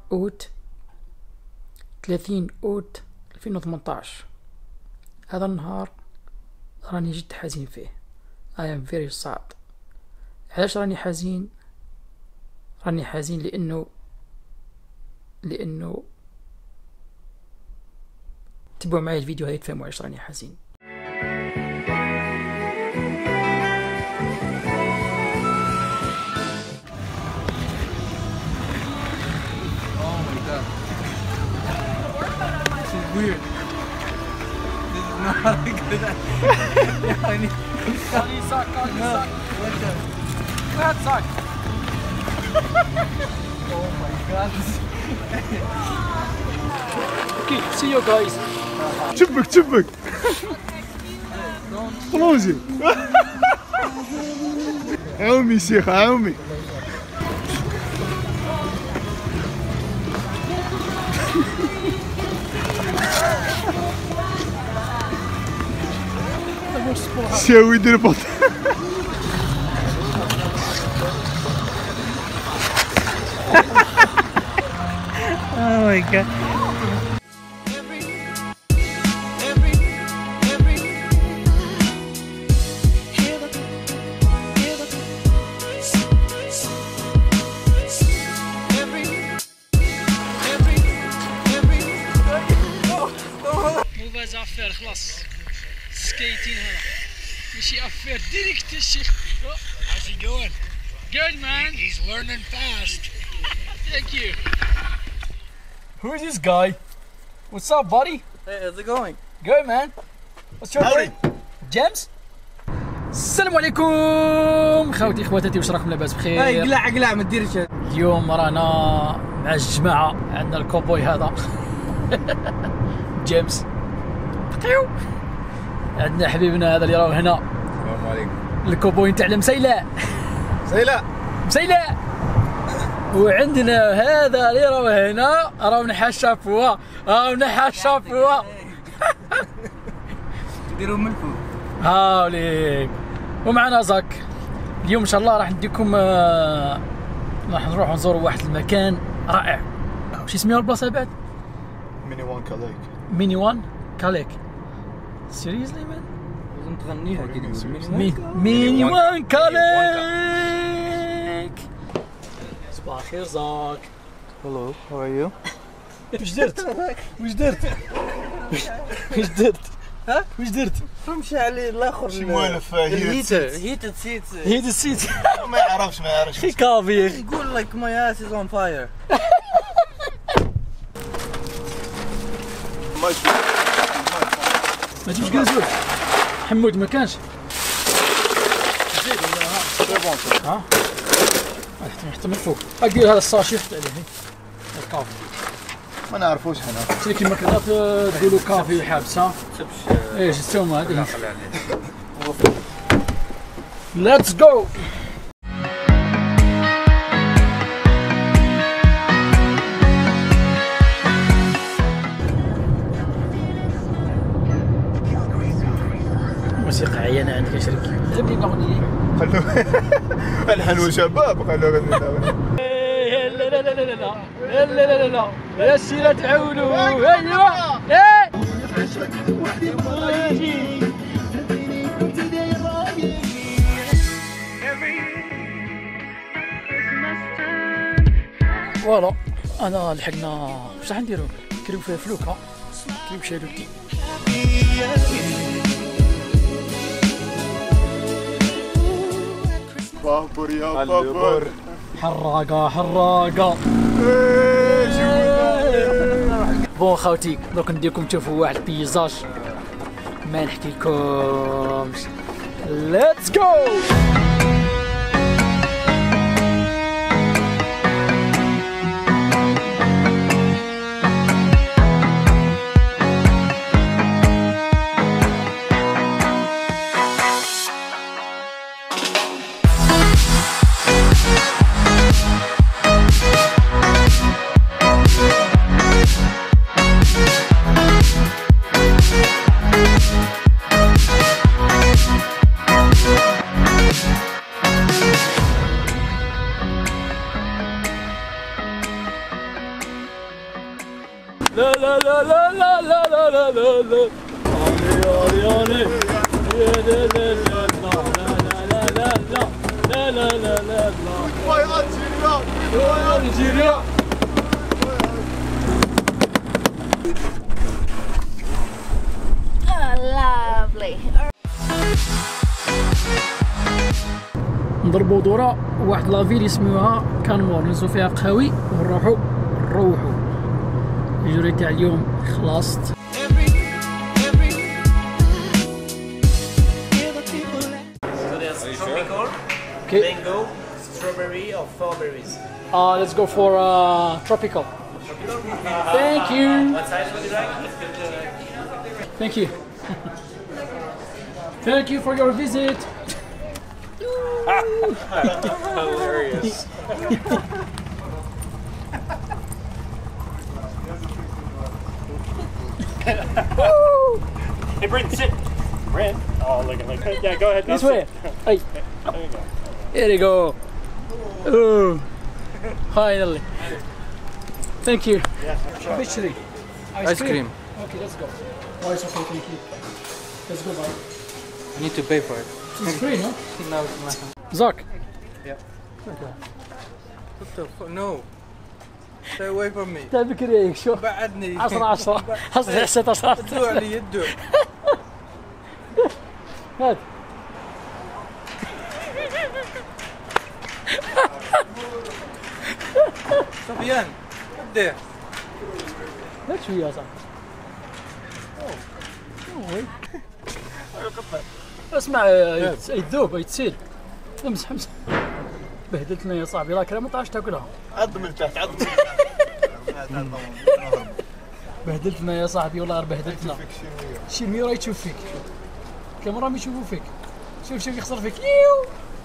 أوت 30 أوت 2018. هذا النهار راني جد حزين فيه. I am very sad. علاش راني حزين؟ راني حزين لأنه تبعوا معي الفيديو هذا تفهموا علاش راني حزين. Weird. This is not a good idea. I need sock. What the? Go ahead, sock. Oh my god. Okay, see you guys. تشبك خلوزي. عومي شيخ عومي. شاوي يدير بط. Oh my god. مو باز افير خلاص سكيتين هذا ماشي افير ديريكت الشيخ. How's he going? Good man. He's learning fast. Thank you. Who is this guy? What's up, buddy? Hey, how's it going? Good man. What's your name? James. السلام عليكم خوتي خواتاتي، واش راكم لاباس بخير؟ هاي قلع ما ديرش. اليوم رانا مع الجماعة، عندنا الكوبوي هذا جيمس بقيو، عندنا حبيبنا هذا اللي راهو هنا السلام عليكم. الكوبوي نتاع المسيلة سيلا. وعندنا هذا اللي راهو هنا راهو نحى شافوه ديروا من فوق. هاوليك. ومعنا زاك. اليوم ان شاء الله راح نديكم راح نروح نزوروا واحد المكان رائع. وش اسمه البلاصه بعد؟ ميني وان كاليك. سيريزلي مان لازم تغنيها كذا. ميني وان كاليك. صباح الخير زاك. Hello, how are you? وش درت؟ ها؟ وش درت؟ فهمش عليه الاخر. شي موالف هيتد سيت. هيد السيت. ما يعرفش خي كافي. يقول like my ass is on fire. ما تجيبش كنزول حمود ما كانش زيد ولا ها حتى من فوق ادير هذا الساشي حتى عليه الكافي ما نعرفوش حنا. تي كيما كنا تقولوا كافي حابس ها ايش تسوي هذه. ليتس جو. موسيقى عيانة عندك يا شريك. جيب لي الأغنية. خلوه الحلو شباب خلوه لا يا سيرة تعاونوا. ايوا فوالا انا لحقنا. واش راح نديرو؟ كريو فيها فلوك ها، كريو شالوتي. بابور يا بابور. حراقة. بون خوتي دوك نديكم تشوفوا واحد البيزاج ما نحكيلكمش. ليتس جو. We'll be right back. لا لا لا لا لا لا لا لا لا لا علي لا لا لا لا لا لا لا لا لا لا واي الجيريا يا الجيريا lovely. نضربوا دورة واحد لافيل يسموها كانمور نهزو فيها قهاوي ونروحو نروحو. الجوري تاع اليوم خلصت. Okay. Mango, strawberry or four berries. Let's go for tropical. Thank you. What size would you like? Thank you. Thank you for your visit. Hilarious. Hey, Brent, sit. Brent. Oh, look. Yeah, go ahead. This way. Hey. There you go. Here you go. Oh, finally. Thank you. Officially. Ice cream. Okay, let's go. Oh, it's okay, thank you. Let's go, bye. I need to pay for it. It's free, no? No, it's not. Zak. Yeah. What the fuck? No. Stay away from me. تاع بكري شو؟ بعدني. 10 حصل حسيت 10 ادوا علي يدوا. هات. سفيان ابدا. لا شوية يا صاحبي. اسمع يذوب يتسيل. امسح امسح. بهدلتنا يا صاحبي لا كلام ما تعرفش تاكلها. عض من تحت عض من بهدلتنا يا صاحبي والله بهدلتنا. شي مية راه يشوف فيك. كاميرا ما يشوفوا فيك. شوف يخسر فيك. يو.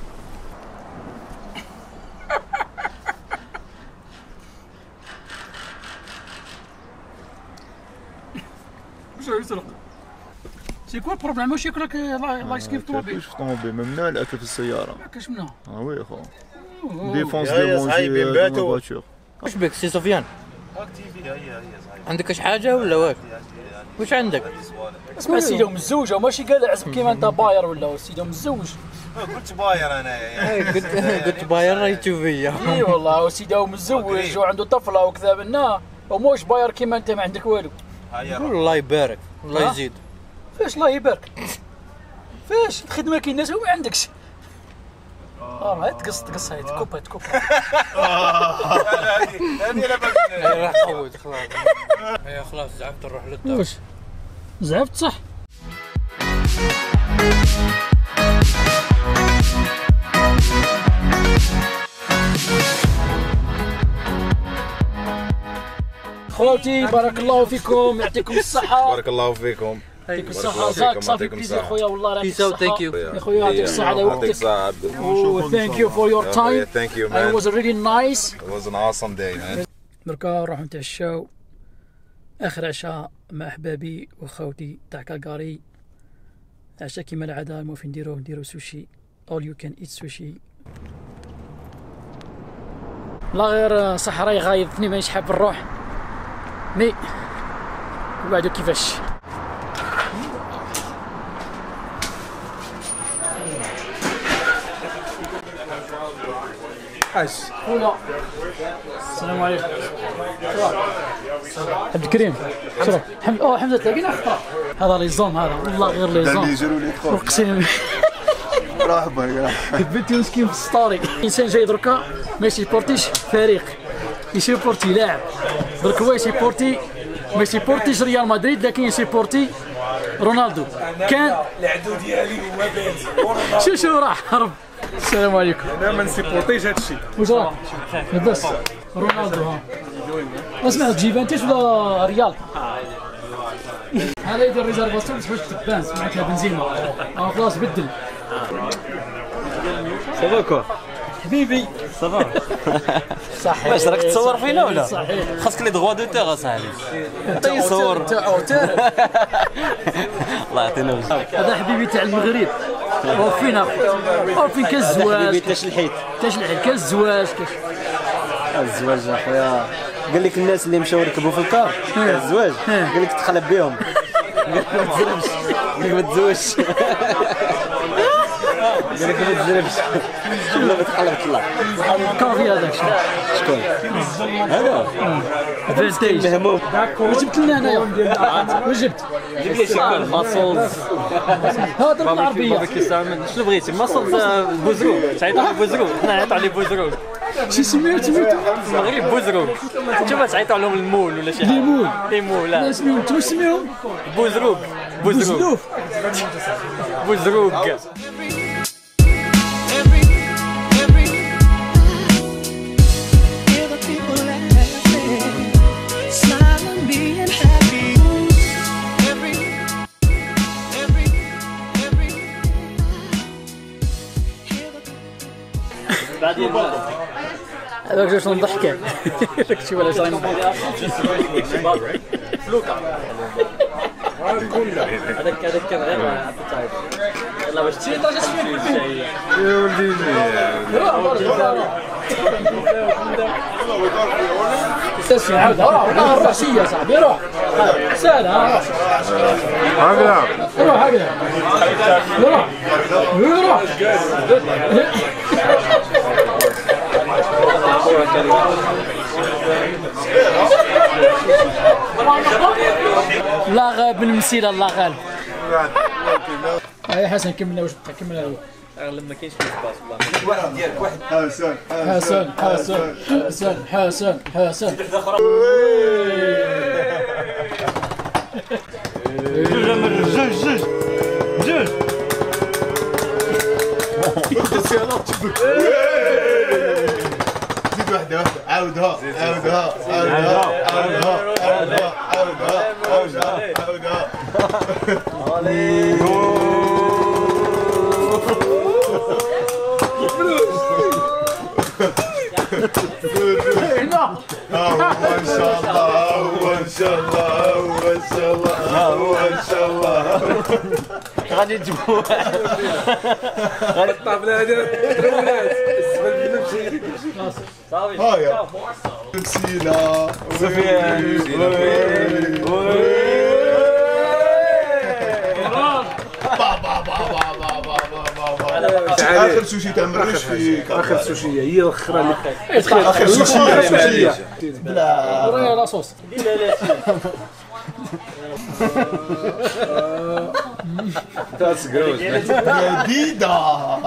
وش يسرق؟ سي كوا البروبليم واش ياكلك لايس كيف طوموبيل؟ في الطوموبيل ممنوع الاكل في السياره. كاش منها؟ وي خو ديفونس دو مونجي فواتور. وش بك سي سفيان؟ عندك اش حاجه ولا واش؟ وش عندك؟ اسمع سيدي مزوجه ماشي قال عزب كيما انت باير ولا سيدي مزوج. قلت باير انا قلت باير رايتو فيا. اي والله وسيدي مزوج وعنده طفله وكذا بنا وموش باير كيما انت ما عندك والو. الله يبارك الله يزيد. فاش الله يبارك؟ فاش الخدمه كاين ناس وما عندكش. راه تقص هاي تكوبها هذه لا باس. راح تقود خلاص. هي خلاص زعفت نروح للدار. واش زعفت صح؟ خوتي بارك الله فيكم يعطيكم الصحة. بارك الله فيكم. يعطيك الصحة زاك صافي بليزير خويا والله يعطيك الصحة. ثانك يو. يا خويا يعطيك الصحة على وقتك. ثانك يو فور يور تايم. Thank you It man. was really nice. It was an awesome day man. دركا نروحو نتعشاو آخر عشاء مع أحبابي وخوتي تاع كالكاري. عشاء كيما العادة المهم نديرو سوشي. all you can eat سوشي. لا غير صحراي غايضتني مانيش حاب نروح. مي وبعدو كيفاش. خويا السلام عليكم. عبد الكريم شرف حمزه تلاقينا خطا هذا لي زوم هذا والله غير لي زوم يجروا لي تخوف. اقسم مرحبا بنتي مسكين في السطوري. انسان جاي دركا ما يسيبورتيش فريق يسيبورتي لاعب درك هو يسيبورتي ما يسيبورتيش ريال مدريد لكن يسيبورتي رونالدو. كان العدو ديالي هو بنزي. شو راح هرب. السلام عليكم. انا ما نسيبورتيش هادشي. واش راك لاباس رونالدو ها اسمع جيفانتيس ولا ريال؟ هذا يدير ريزرفاسيون باش تبان سمعت بنزيما خلاص بدل. صافا كوا حبيبي صافا صحيح. واش راك تصور فينا ولا؟ صحيح خاصك لي دغوا دو تيغ اصاحبي. انت يصور انت اوتير. الله يعطينا بزاف. هذا حبيبي تاع المغرب وفين اخو وفين كاش الزواج تاش الحيط كاش كاش الزواج الزواج اخويا قال لك الناس اللي مشاو يركبوا في الكار الزواج قال لك تخلب بهم قال لك ما تزربش قال لك ما تزوجش قال لك ما تزربش ولا ما تقلب طلع كافي هذاك شكون هذا فينتيج مهموم واش جبت لنا هنايا واش جبت جيب لي شكون ماسولز هضر بالعربيه شنو بغيتي ماسولز بوزروق تعيط على بوزروق حنا نعيطوا على بوزروق شي سميتو في المغرب بوزروق انتوما تعيطوا لهم المول ولا شي حاجه ليمون لا لا سميهم انت واش سميهم بوزروق بوزروق بوزروق هذاك جوج نضحك داك شي ولا شي هذاك كان غير يلا باش تشي يا ولدي تسمع عاود والله الراسيه صاحبي روح سهله هكذا روح هكذا روح لا غاب من المسيره الله غالب هاي حسن كملنا واش بقى كملنا هو اغلب ما كاينش في الباص والله حسن حسن زيد واحدة عاودها غادي تجيبوا الطابله هذه ترولات الزبل بنمشي صافي هايا مسيلة سفيان آخر سوشي تاع مريش في اخر سوشيه هي الاخرى اللي آخر سوشي ورينا لاصوص جديدة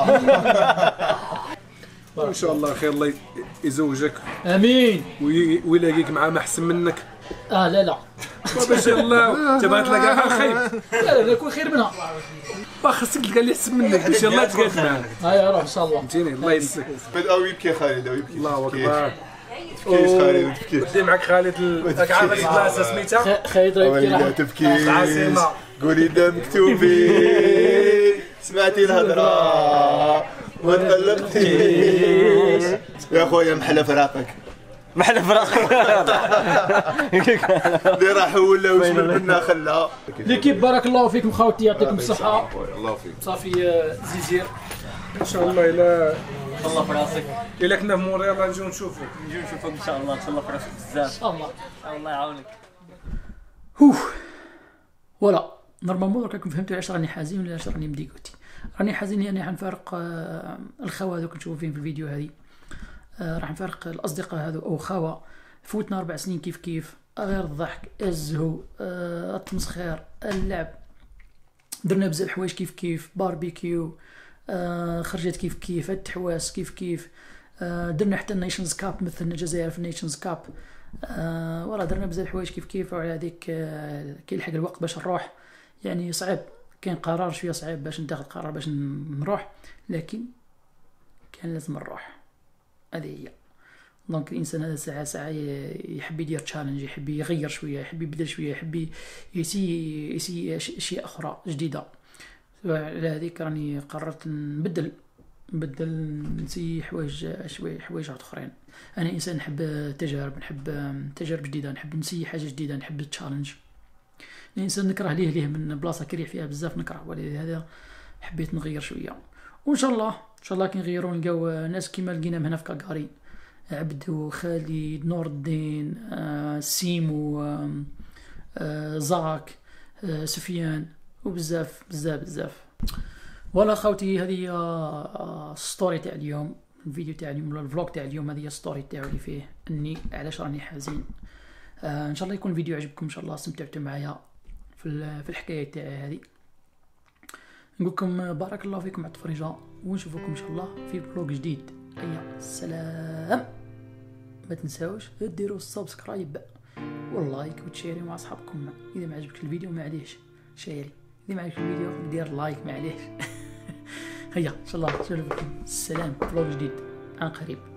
ان شاء الله خير. الله يزوجك امين ويلاقيك مع ما احسن منك. لا باش الله تبغى تلقاها خير. لا يكون خير منها. خاصك تلقى اللي احسن منك باش الله تلقاك معاه. هيا روح ان شاء الله. فهمتيني الله يسلك. بدأوا يبكي خالد ويبكي. الله اكبر. تبكيش خالد تبكيش. ودي معك خالد راك عارف البلاصه سميتها؟ خالد ويلي تبكيش. قولي دا مكتوبين سمعتي الهضره ما تقلقتيش يا خويا محلى فراقك. محل فراق اللي راح ولا وجبل منا خلا. ليكيب بارك الله فيكم خوتي يعطيكم الصحه. الله فيك. صافي زيزير ان شاء الله الا الله في راسك. الا كنا في مونريال نجيو نشوفوك. نجيو نشوفك ان شاء الله. تهلا في راسك بزاف ان شاء الله. الله يعاونك. فوالا نورمالمون راكم فهمتوا علاش راني حزين ولا علاش راني مديكوتي. راني حزين لاني حنفارق الخوا هذوك نشوفوا فيهم في الفيديو هذه. راح نفارق الاصدقاء هذو او خوا فوتنا 4 سنين كيف غير الضحك الزهو التمسخير اللعب. درنا بزاف حوايج كيف باربيكيو خرجت كيف التحواس كيف درنا حتى النيشنز كاب مثلنا الجزائر في النيشنز كاب. ولا درنا بزاف حوايج كيف وعلى هذيك كيلحق الوقت باش نروح. يعني صعب كان قرار شويه صعيب باش ناخذ قرار باش نروح لكن كان لازم نروح. هذه هي. دونك الانسان هذا ساعه يحب يدير تشالنج يحب يغير شويه يحب يبدل شويه يحب يسي اشياء اخرى جديده. على هذيك راني قررت نبدل نسي حوايج اخرين. انا انسان نحب تجارب جديده نحب نسي حاجه جديده نحب التشالنج. الانسان نكره ليه من بلاصه كريح فيها بزاف نكره ولهذا حبيت نغير شويه وان شاء الله كي نغيروا نلقاو ناس كيما لقينا هنا في كاكاري عبدو، خالد، نور الدين، سيمو، زاك، سفيان، وبزاف بزاف بزاف. ولا خوتي هذه هي الستوري تاع اليوم، الفيديو تاع اليوم ولا الفلوق تاع اليوم. هذه هي الستوري تاعو اللي فيه اني علاش راني حزين. ان شاء الله يكون الفيديو عجبكم، ان شاء الله استمتعتوا معايا في الحكايه تاعي هذه. نقول لكم بارك الله فيكم على التفريجه، ونشوفكم ان شاء الله في فلوق جديد. السلام. ما تنساوش ديروا السبسكرايب واللايك وتشيري مع اصحابكم. اذا ما عجبك الفيديو معليش شيري، اذا ما عجبك الفيديو دير لايك معليش. هيا ان شاء الله نشوفكم. السلام، فلوق جديد عن قريب.